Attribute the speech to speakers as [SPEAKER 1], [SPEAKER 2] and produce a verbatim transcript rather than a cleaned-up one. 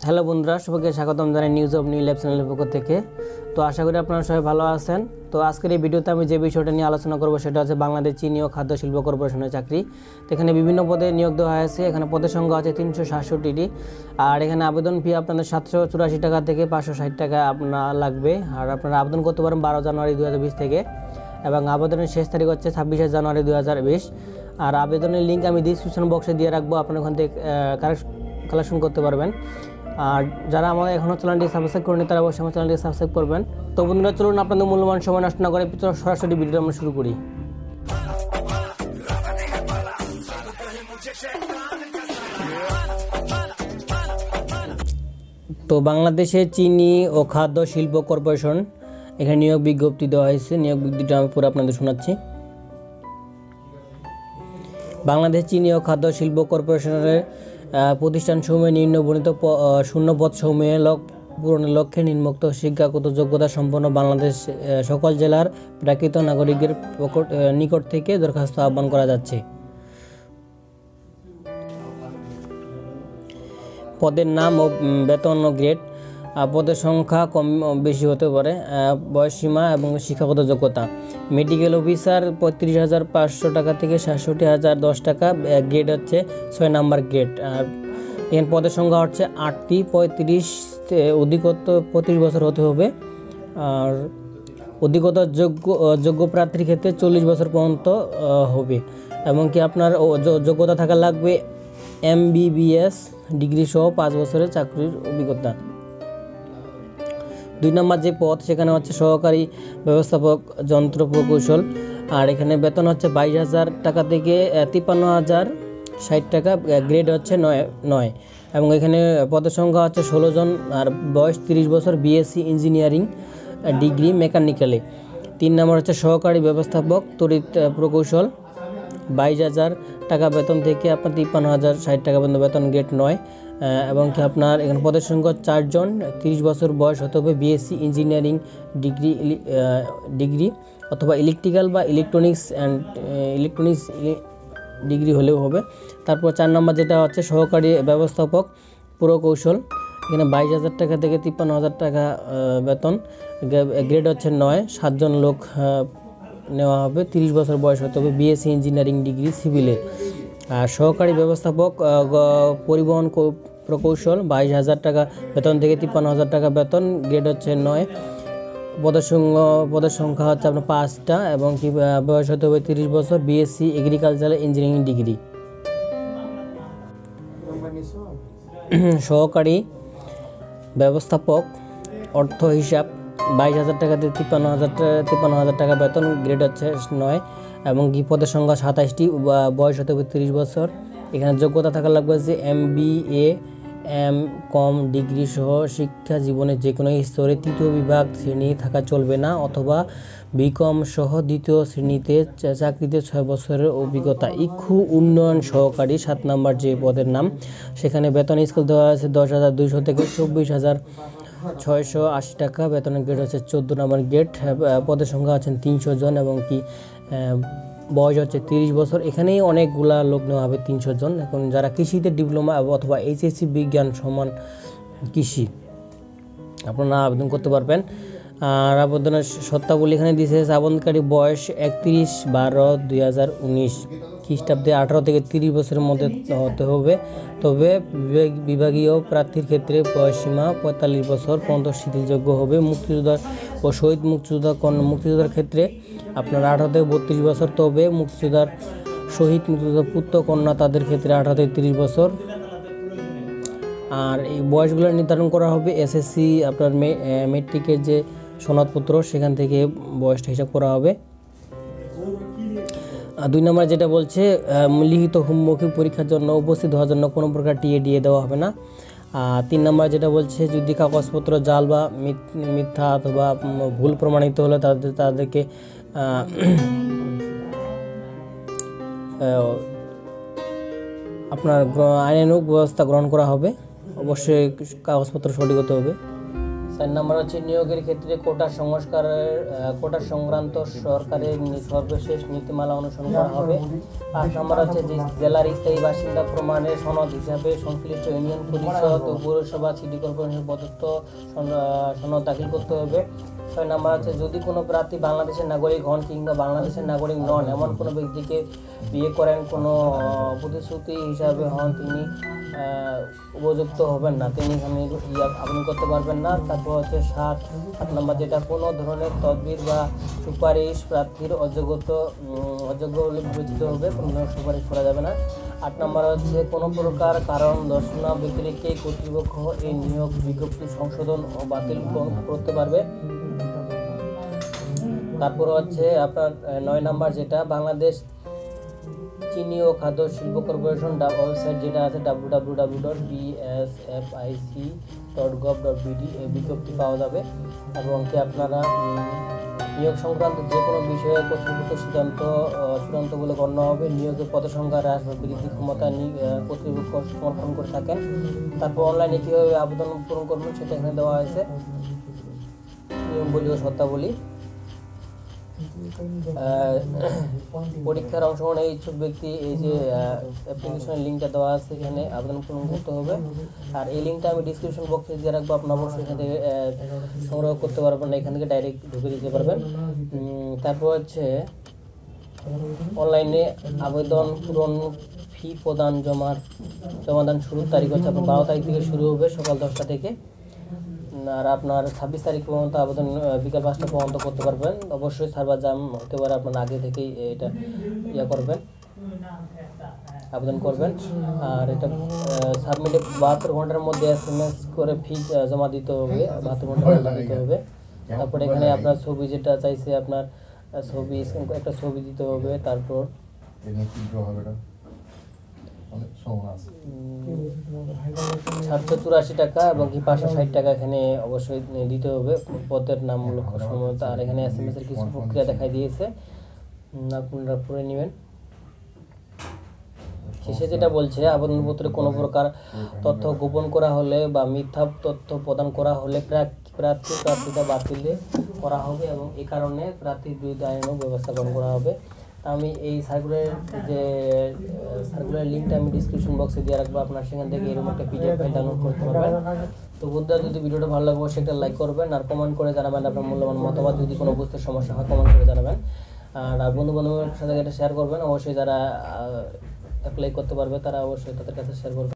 [SPEAKER 1] Hello বন্ধুরা, সবাইকে স্বাগতম জানাই নিউজ অফ নিউ ল্যাব চ্যানেলের পক্ষ থেকে। তো আশা করি আপনারা সবাই ভালো আছেন। তো আজকের এই ভিডিওতে আমি যে বিষয়টা নিয়ে আলোচনা করব সেটা হচ্ছে বাংলাদেশ চিনি ও খাদ্য শিল্প কর্পোরেশনের চাকরি। তো এখানে বিভিন্ন পদে নিয়োগ দেওয়া হয়েছে। এখানে পদের সংখ্যা আছে তিনশো সাতষট্টিটি। আর এখানে আবেদন ফি আপনাদের সাতশো চুরাশি টাকা থেকে পাঁচশো ষাট টাকা আপনার লাগবে। আর আপনারা আবেদন করতে পারেন বারো জানুয়ারি দু হাজার বিশ থেকে, এবং আবেদনের শেষ তারিখ হচ্ছে ছাব্বিশে জানুয়ারি দু হাজার বিশ। আর আবেদনের লিঙ্ক আমি ডিসক্রিপশন বক্সে দিয়ে রাখবো, আপনার ওখান থেকে কালেকশন করতে পারবেন। আর যারা আমাদের এখনও চ্যানেলটি সাবস্ক্রাইব করেনি তারা অবশ্যই আমার চ্যানেলটি সাবস্ক্রাইব করবেন। তো বন্ধুরা, চলুন আপনাদের মূল্যবান সময় নষ্ট না করে সরাসরি ভিডিওটা আমরা শুরু করি। তো বাংলাদেশের চিনি ও খাদ্য শিল্প কর্পোরেশন এখানে নিয়োগ বিজ্ঞপ্তি দেওয়া হয়েছে। নিয়োগ বিজ্ঞপ্তিটা আমি পুরো আপনাদের শোনাচ্ছি। বাংলাদেশ চিনি ও খাদ্য শিল্প কর্পোরেশনের প্রতিষ্ঠানসমূহে নিম্নবর্ণিত শূন্য পদসমূহে পূরণের লক্ষ্যে নিম্নোক্ত শিক্ষাগত যোগ্যতা সম্পন্ন বাংলাদেশ সকল জেলার প্রাকৃত নাগরিকের নিকট থেকে দরখাস্ত আহ্বান করা যাচ্ছে। পদের নাম ও বেতন ও গ্রেড, পদের সংখ্যা কম বেশি হতে পারে, বয়সসীমা এবং শিক্ষাগত যোগ্যতা। মেডিকেল অফিসার পঁয়ত্রিশ হাজার পাঁচশো টাকা থেকে সাতষট্টি হাজার দশ টাকা, গ্রেড হচ্ছে ছয় নাম্বার গ্রেড। আর এখানে পদের সংখ্যা হচ্ছে আটটি, পঁয়ত্রিশ অধিকত পঁচিশ বছর হতে হবে। আর অধিকত যোগ্য যোগ্য প্রার্থীর ক্ষেত্রে চল্লিশ বছর পর্যন্ত হবে, এবং কি আপনার যোগ্যতা থাকা লাগবে M B B S degree সহ পাঁচ বছরের চাকরির অভিজ্ঞতা। দুই নম্বর যে পদ সেখানে হচ্ছে সহকারী ব্যবস্থাপক যন্ত্র প্রকৌশল। আর এখানে বেতন হচ্ছে বাইশ হাজার টাকা থেকে তিপ্পান্ন হাজার ষাট টাকা, গ্রেড হচ্ছে নয় নয় এবং এখানে পদের সংখ্যা হচ্ছে ষোলো জন। আর বয়স তিরিশ বছর, বিএসসি ইঞ্জিনিয়ারিং ডিগ্রি মেকানিক্যালে। তিন নম্বর হচ্ছে সহকারী ব্যবস্থাপক তড়িৎ প্রকৌশল, বাইশ হাজার টাকা বেতন থেকে আপনার তিপ্পান্ন হাজার ষাট টাকা পর্যন্ত বেতন, গ্রেড নয়। এবং কি আপনার এখানে পদের সংখ্যা চারজন, তিরিশ বছর বয়স হতে হবে, বিএসসি ইঞ্জিনিয়ারিং ডিগ্রি ডিগ্রি অথবা ইলেকট্রিক্যাল বা ইলেকট্রনিক্স অ্যান্ড ইলেকট্রনিক্স ডিগ্রি হলেও হবে। তারপর চার নম্বর যেটা হচ্ছে সহকারী ব্যবস্থাপক প্রকৌশল, এখানে বাইশ হাজার টাকা থেকে তিপ্পান্ন হাজার টাকা বেতন, গ্রেড হচ্ছে নয়, সাতজন লোক নেওয়া হবে, তিরিশ বছর বয়স হতে হবে, বিএসসি ইঞ্জিনিয়ারিং ডিগ্রি সিভিলে। আর সহকারী ব্যবস্থাপক পরিবহন প্রকৌশল, বাইশ হাজার টাকা বেতন থেকে তিপ্পান্ন হাজার টাকা বেতন, গ্রেড হচ্ছে নয়, পদের সংখ্যা পদের সংখ্যা হচ্ছে আপনার পাঁচটা, এবং কি বয়স হতে হবে তিরিশ বছর, বিএসসি এগ্রিকালচারাল ইঞ্জিনিয়ারিং ডিগ্রি। সহকারী ব্যবস্থাপক অর্থ হিসাব, বাইশ হাজার টাকা থেকে তিপ্পান্ন হাজার তিপ্পান্ন হাজার টাকা বেতন, গ্রেড হচ্ছে নয়, এবং কি পদের সংখ্যা সাতাশটি, বয়স হতে হবে তিরিশ বছর। এখানে যোগ্যতা থাকা লাগবে যে M B A M com degree সহ শিক্ষা জীবনের যে কোনো স্তরে তৃতীয় বিভাগ শ্রেণী থাকা চলবে না, অথবা বিকম সহ দ্বিতীয় শ্রেণীতে চাকরিতে ছয় বছরের অভিজ্ঞতা। ইক্ষু উন্নয়ন সহকারী সাত নাম্বার যে পদের নাম, সেখানে বেতন স্কেল দেওয়া আছে দশ হাজার দুইশো থেকে চব্বিশ হাজার ছয়শো আশি টাকা, বেতনের গ্রেড হচ্ছে চোদ্দো নম্বর গ্রেড। পদের সংখ্যা আছেন তিনশো জন, এবং কি বয়স হচ্ছে তিরিশ বছর। এখানেই অনেকগুলা লোক নেওয়া হবে, তিনশো জন। এখন যারা কৃষিতে ডিপ্লোমা অথবা এইচএসসি বিজ্ঞান সমান কৃষি, আপনারা আবেদন করতে পারবেন। আর আবেদনের শর্তাবলী এখানে দিয়েছে, আবেদনকারী বয়স একত্রিশ বারো দুই হাজার উনিশ খ্রিস্টাব্দে আঠারো থেকে তিরিশ বছরের মধ্যে হতে হবে। তবে বিভাগীয় প্রার্থীর ক্ষেত্রে বয়সসীমা পঁয়তাল্লিশ বছর পর্যন্ত শিথিলযোগ্য হবে। মুক্তিযোদ্ধা ও শহীদ মুক্তিযোদ্ধা মুক্তিযোদ্ধার ক্ষেত্রে আপনার আঠারো থেকে বত্রিশ বছর, তবে মুক্তিযোদ্ধার শহীদ মুক্তিযোদ্ধার পুত্র কন্যা তাদের ক্ষেত্রে আঠারো থেকে তিরিশ বছর। আর এই বয়সগুলো নির্ধারণ করা হবে এসএসসি আপনার মেট্রিকের যে সনদপত্র সেখান থেকে বয়সটা হিসাব করা হবে। দুই নম্বর যেটা বলছে, লিখিত মৌখিক পরীক্ষার জন্য উপস্থিত হওয়ার জন্য কোনো প্রকার টিএ দিয়ে দেওয়া হবে না। আর তিন নম্বর যেটা বলছে, যদি কাগজপত্র জাল বা মিথ্যা অথবা ভুল প্রমাণিত হলে তাদের তাদেরকে আপনার আইনানুগ ব্যবস্থা গ্রহণ করা হবে। অবশ্যই কাগজপত্র সঠিক হতে হবে। চার নম্বর হচ্ছে নিয়োগের ক্ষেত্রে কোটা সংস্কারের কোটা সংক্রান্ত সরকারের সর্বশেষ নীতিমালা অনুসরণ করা হবে। পাঁচ নম্বর হচ্ছে যে জেলার স্থায়ী বাসিন্দা প্রমাণের সনদ হিসাবে সংশ্লিষ্ট ইউনিয়ন পরিষদ ও পৌরসভা সিটি কর্পোরেশন প্রদত্ত সনদ দাখিল করতে হবে। ছয় নম্বর হচ্ছে যদি কোনো প্রার্থী বাংলাদেশের নাগরিক হন কিংবা বাংলাদেশের নাগরিক নন এমন কোনো ব্যক্তিকে বিয়ে করেন কোনো প্রতিশ্রুতি হিসাবে হন তিনি উপযুক্ত হবেন না, তিনি এখানে আবেদন করতে পারবেন না। তারপর হচ্ছে সাত সাত নম্বর যেটা কোনো ধরনের তদবির বা সুপারিশ প্রার্থীর অযোগ্যত অযোগ্য বলে বিবেচিত হবে, কোনো ধরনের সুপারিশ করা যাবে না। আট নম্বর হচ্ছে কোনো প্রকার কারণ দর্শনা ব্যতিরেকে কর্তৃপক্ষ এই নিয়োগ বিজ্ঞপ্তি সংশোধন ও বাতিল করতে পারবে। তারপর হচ্ছে আপনার নয় নাম্বার যেটা বাংলাদেশ চিনি ও খাদ্য শিল্প কর্পোরেশন ওয়েবসাইট যেটা আছে W W W dot B S F I C dot gov dot BD এই বিজ্ঞপ্তি পাওয়া যাবে। এবং কি আপনারা নিয়োগ সংক্রান্ত যে কোনো বিষয়ে কর্তৃপক্ষ সিদ্ধান্ত চূড়ান্ত বলে গণ্য হবে। নিয়োগের পদসংখ্যা হ্রাস বা বৃদ্ধি ক্ষমতা কর্তৃপক্ষ সমর্থন করে থাকেন। তারপর অনলাইনে কীভাবে আবেদন পূরণ করবেন সেটা এখানে দেওয়া হয়েছে, নিয়মবলী ও শর্তাবলী। পরীক্ষার অংশগ্রহণে ইচ্ছুক ব্যক্তি এই যে অ্যাপ্লিকেশনের লিঙ্কটা দেওয়া আছে এখানে আবেদন পূরণ করতে হবে। আর এই লিঙ্কটা আমি ডিসক্রিপশন বক্সে দিয়ে রাখবো, আপনার অবশ্যই এখান থেকে সংগ্রহ করতে পারবেন না, এখান থেকে ডাইরেক্ট ঢুকে দিতে পারবেন। তারপর হচ্ছে অনলাইনে আবেদন পূরণ ফি প্রদান জমার জমাদান শুরুর তারিখ হচ্ছে আপনার বারো তারিখ থেকে শুরু হবে সকাল দশটা থেকে। আর আপনার ছাব্বিশ তারিখ পর্যন্ত আবেদন বিকাল পাঁচটা পর্যন্ত করতে পারবেন। অবশ্যই সার্ভার জাম হতে পারে, আপনার আগে থেকেই এটা ইয়ে করবেন, আবেদন করবেন। আর এটা সাবমিটে বাহাত্তর ঘন্টার মধ্যে এস এম এস করে ফি জমা দিতে হবে, বাহাত্তর ঘন্টা জমা দিতে হবে। তারপর এখানে আপনার ছবি যেটা চাইছে আপনার ছবি একটা ছবি দিতে হবে। তারপর সাতশো চুরাশি টাকা এবং কি পাঁচশো ষাট টাকা এখানে অবশ্যই দিতে হবে পদের নাম লক্ষ্য সম্ভবত। আর এখানে এস এম এস এর কিছু প্রক্রিয়া দেখাই দিয়েছে, আপনারা পড়ে নেবেন। শেষে যেটা বলছে আবেদনপত্রে কোনো প্রকার তথ্য গোপন করা হলে বা মিথ্যা তথ্য প্রদান করা হলে প্রার্থী প্রার্থিতা বাতিল করা হবে এবং এই কারণে প্রার্থীর বিরুদ্ধে আইনানুগ ব্যবস্থা গ্রহণ করা হবে। আমি এই সার্কুলার যে সার্কুলার লিঙ্কটা আমি ডিসক্রিপশন বক্সে দিয়ে রাখবো, আপনার সেখান থেকে এরকম একটা পিডিএফ ফাইল ডাউনলোড করতে পারবেন। তো বন্ধুরা যদি ভিডিওটা ভালো লাগে সেটা লাইক করবেন আর কমেন্ট করে জানাবেন আপনার মূল্যবান মতামত। যদি কোনো বুঝতে সমস্যা হয় কমেন্ট করে জানাবেন। আর বন্ধু বান্ধবের সাথে এটা শেয়ার করবেন। অবশ্যই যারা অ্যাপ্লাই করতে পারবে তারা অবশ্যই তাদের কাছে শেয়ার করবেন।